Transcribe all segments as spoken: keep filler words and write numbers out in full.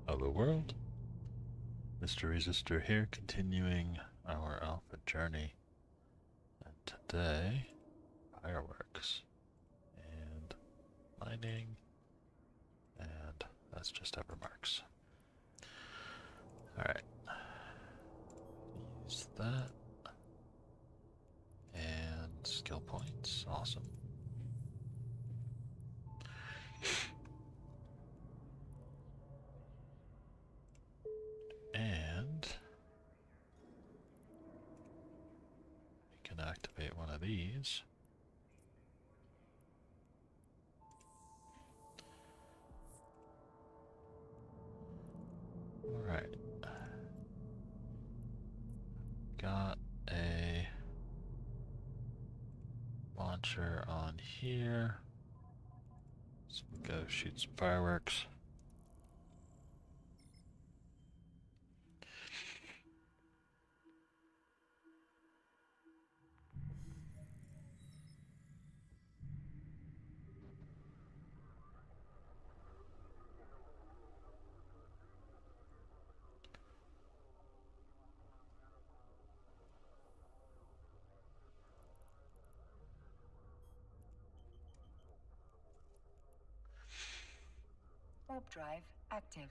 Hello world, Mister Resistor here, continuing our alpha journey. And today, fireworks and mining, and that's just Evermarks. Alright, use that, and skill points, awesome. And we can activate one of these. Alright. Got a launcher on here. So we go shoot some fireworks. Warp drive active.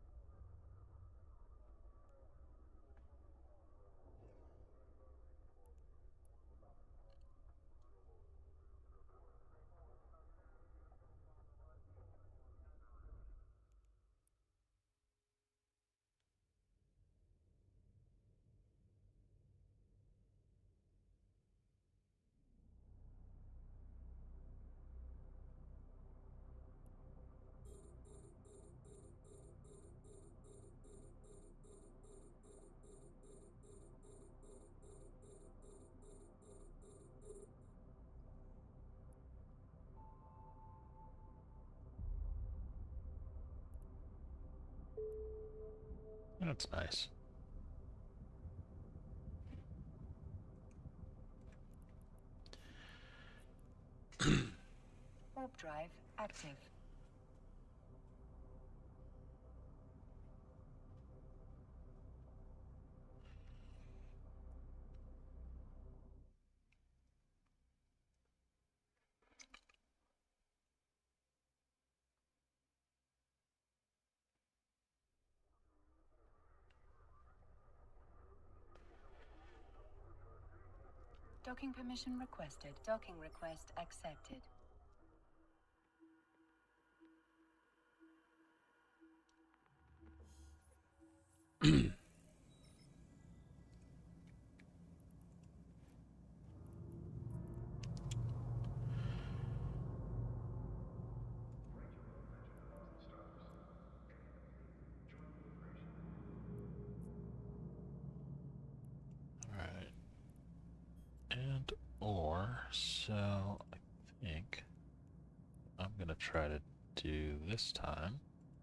That's nice. Warp drive active. Docking permission requested. Docking request accepted. Alright. And or, so I think I'm gonna try to do this time.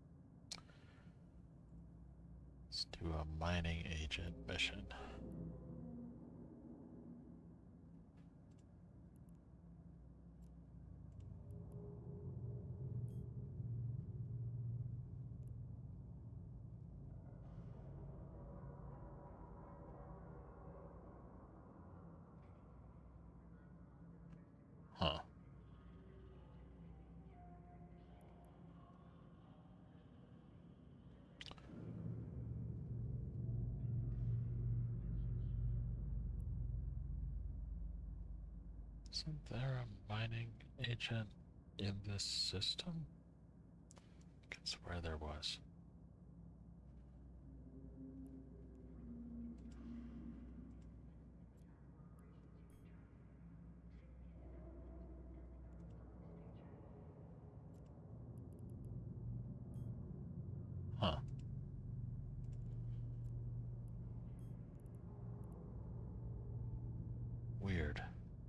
Let's do a mining agent mission. Huh. Isn't there a mining agent in this system? I could swear there was. Huh. Weird.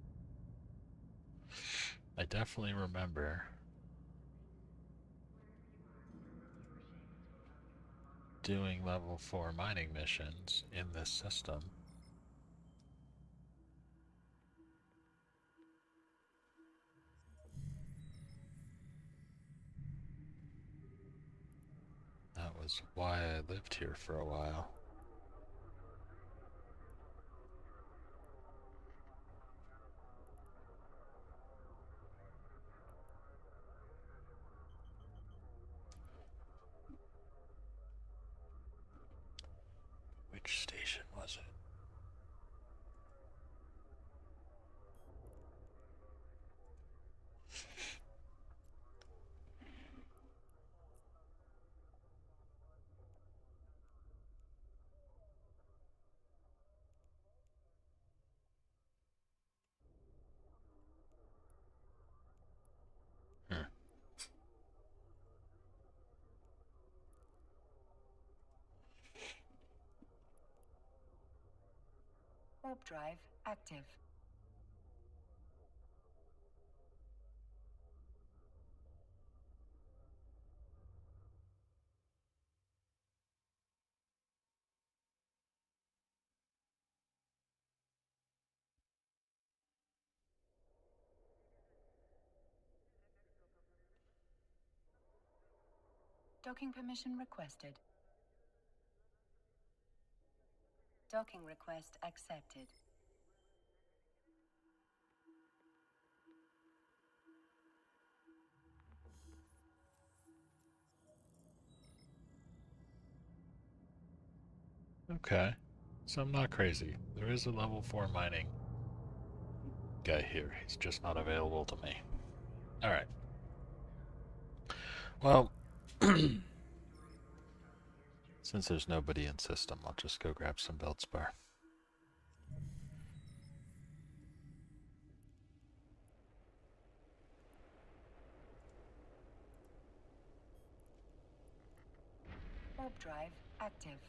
I definitely remember doing level four mining missions in this system. That is why I lived here for a while. Which station was it? Hmm. Warp drive active. Docking permission requested. Docking request accepted. Okay, so I'm not crazy. There is a level four mining guy here. He's just not available to me. Alright. Well, since there's nobody in system, I'll just go grab some Beltspar. Warp drive active.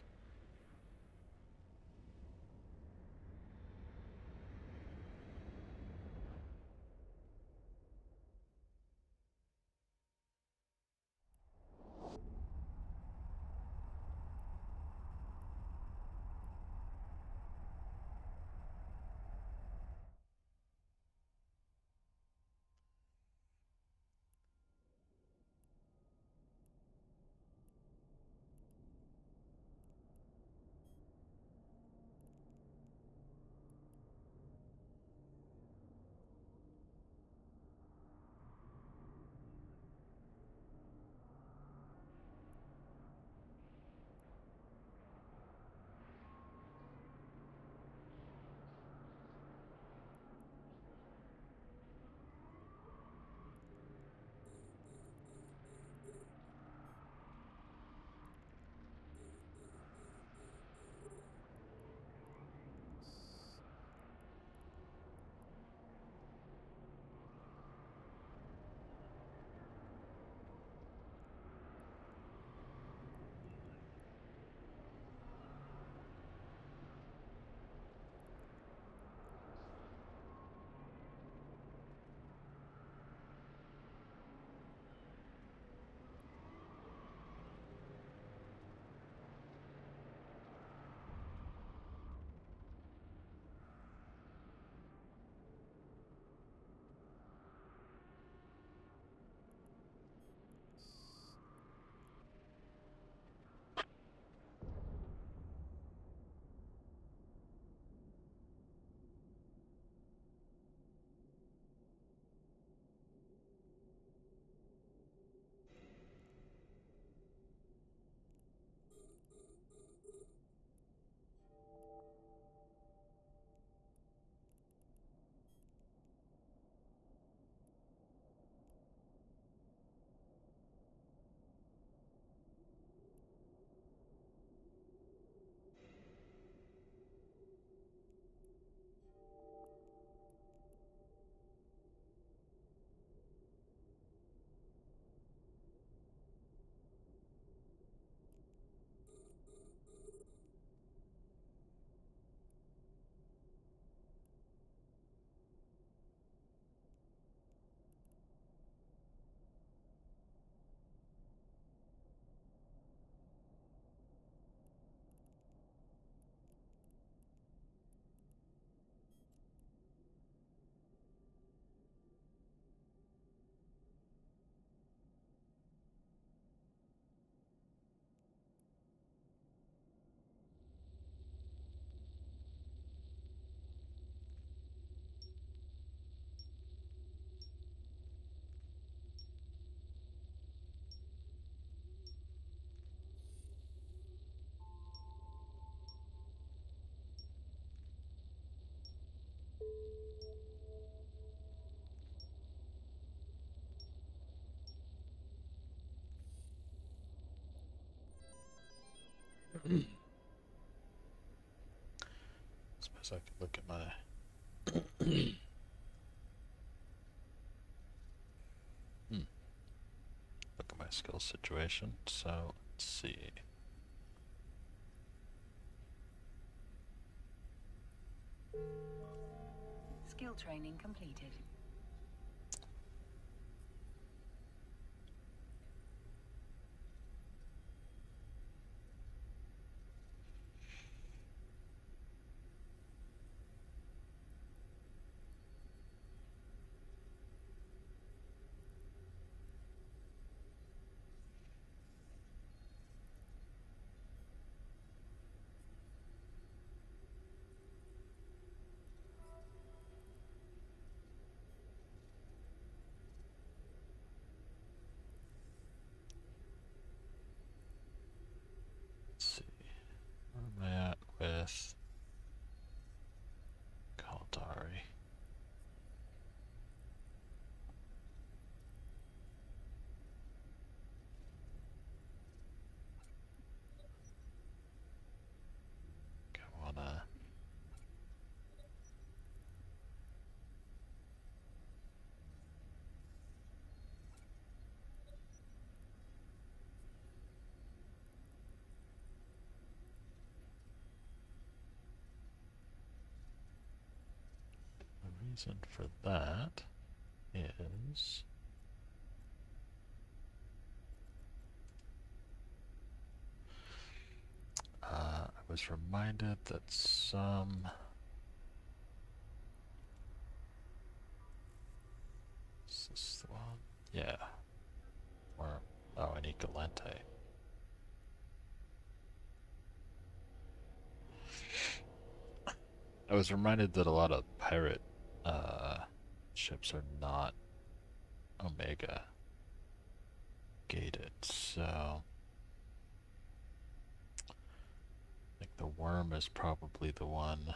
Suppose I could look at my hmm. Look at my skill situation. So let's see. Skill training completed. Let's see. Where am I at with Kaldari? I wanna the reason for that is uh, I was reminded that some is this the one? Yeah. Or oh, I need Galente. I was reminded that a lot of pirate uh, ships are not Omega gated, so I think the worm is probably the one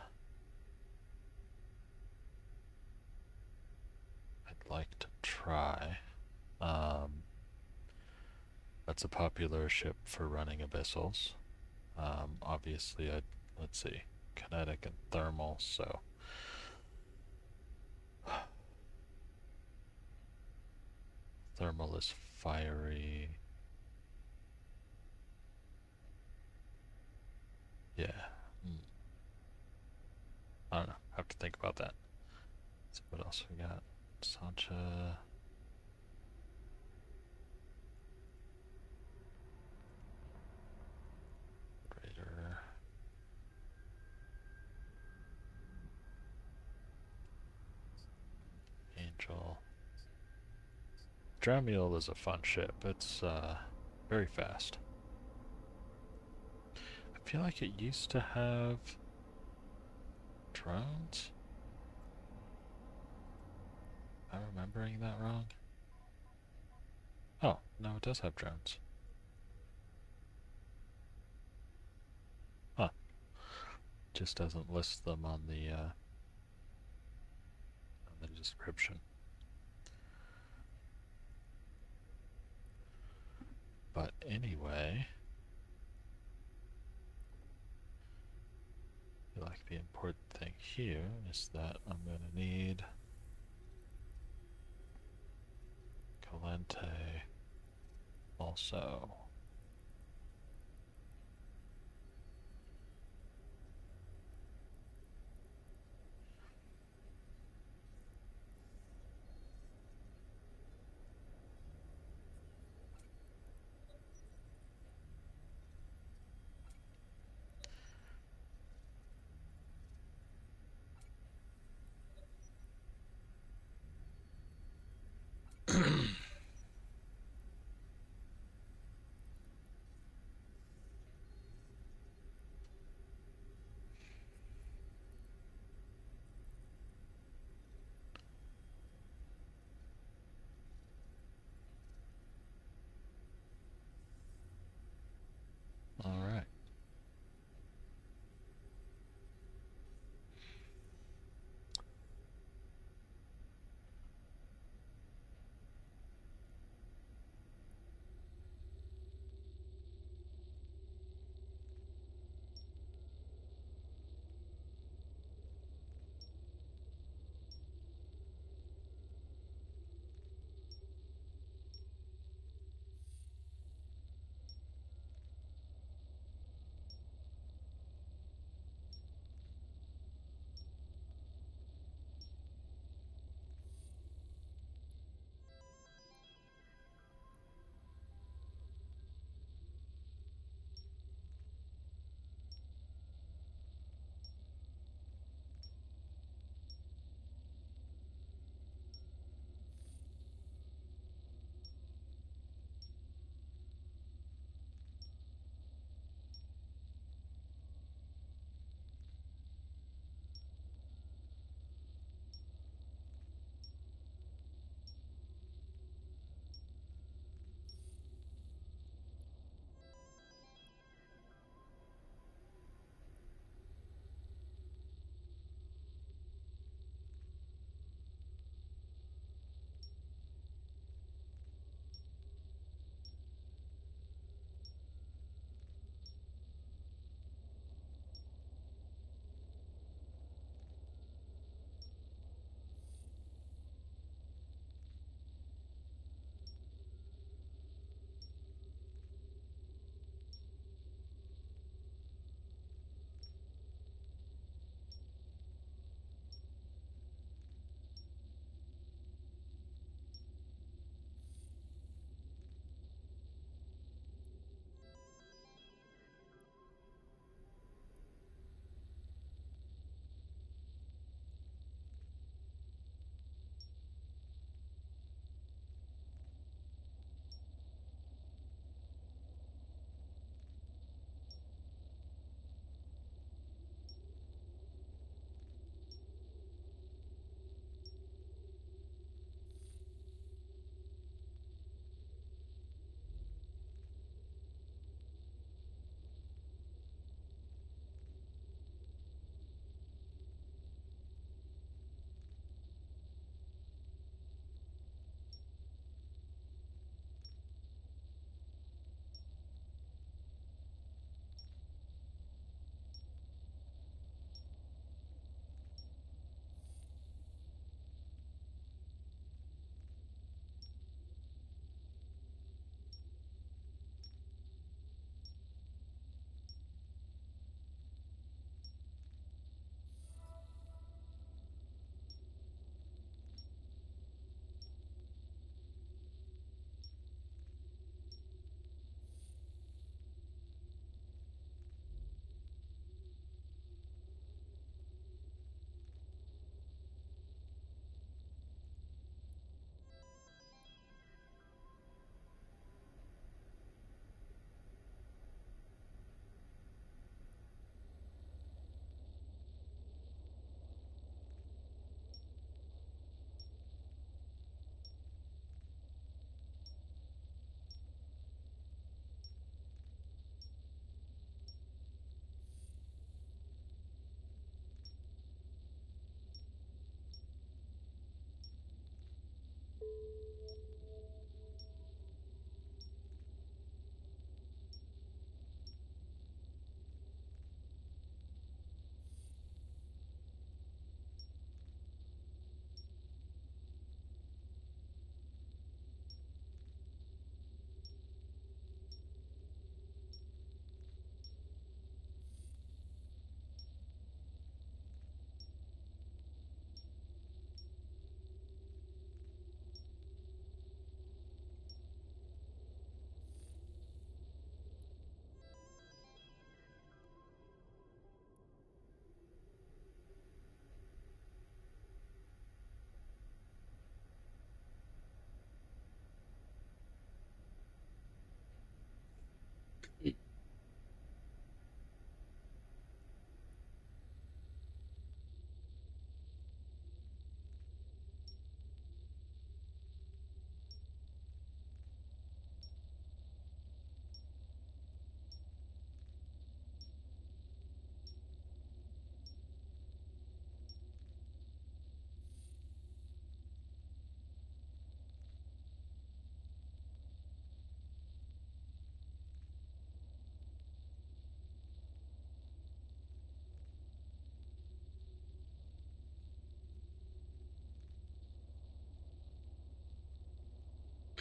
I'd like to try. Um, that's a popular ship for running abyssals. Um, obviously, I'd, let's see, kinetic and thermal, so thermal is fiery. Yeah. Hmm. I don't know. I have to think about that. Let's see what else we got. Sancha. Raider. Angel. Dramiel is a fun ship. It's uh, very fast. I feel like it used to have drones. Am I remembering that wrong? Oh, no, it does have drones. Huh. Just doesn't list them on the uh, on the description. But anyway, I feel like the important thing here is that I'm going to need Galente also.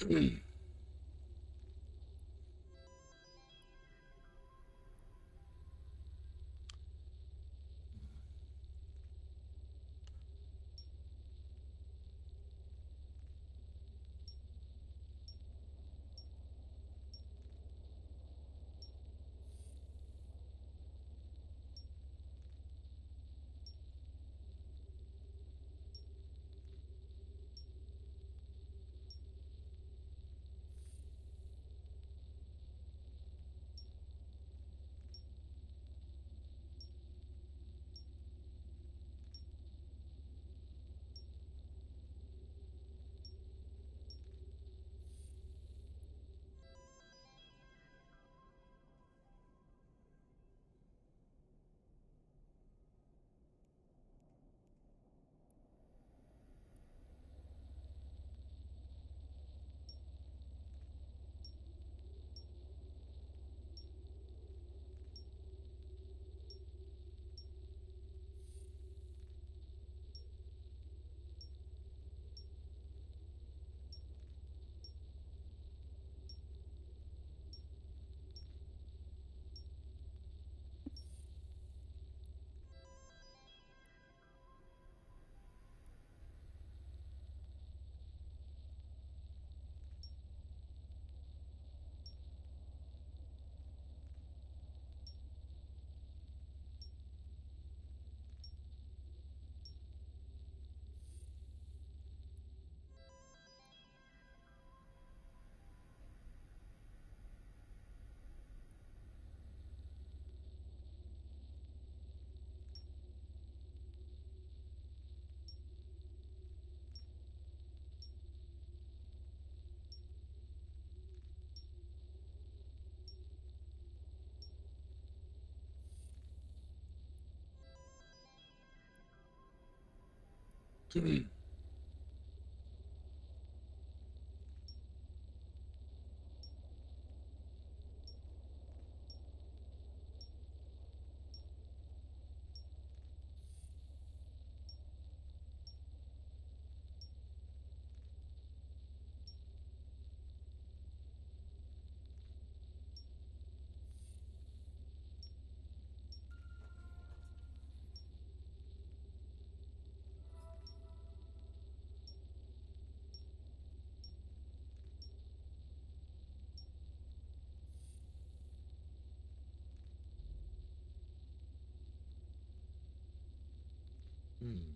Hmm.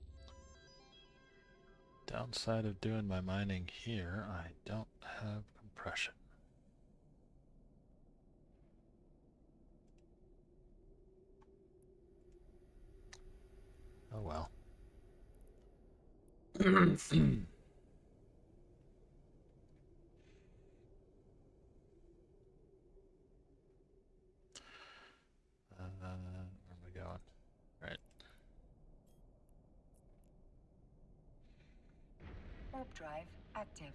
Downside of doing my mining here, I don't have compression. Oh well. Uh, where am I going? Right. Warp drive active.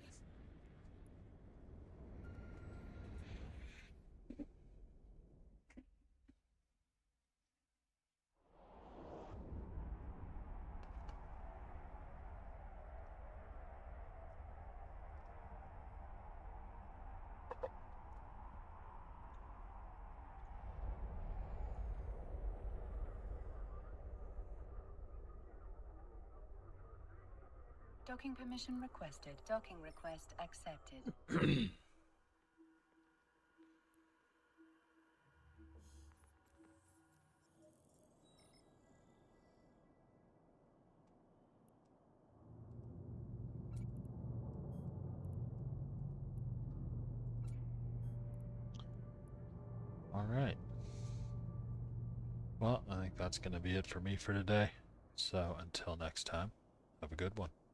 Docking permission requested. Docking request accepted. All right. Well, I think that's going to be it for me for today. So until next time, have a good one.